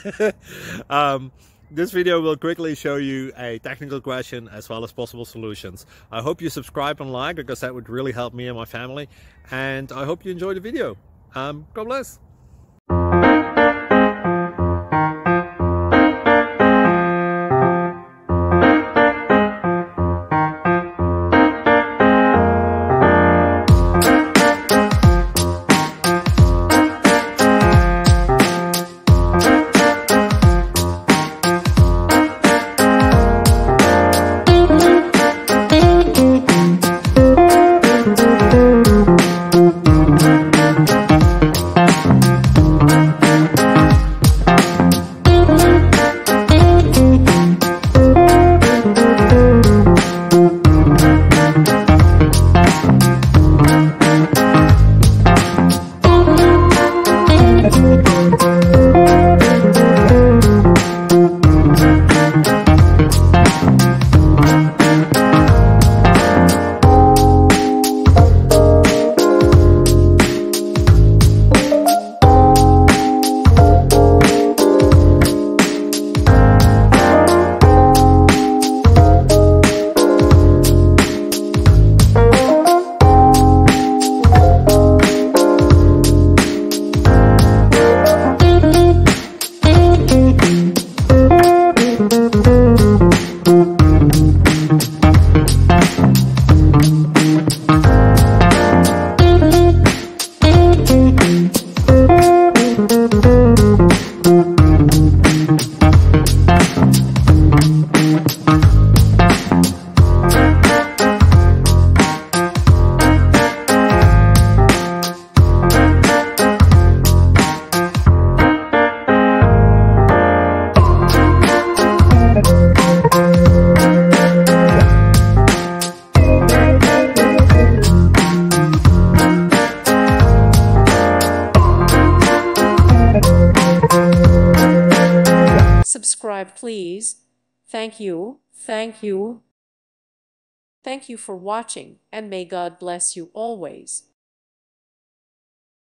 This video will quickly show you a technical question as well as possible solutions. I hope you subscribe and like, because that would really help me and my family. And I hope you enjoy the video. God bless. Subscribe, please. Thank you. Thank you. Thank you for watching, and may God bless you always.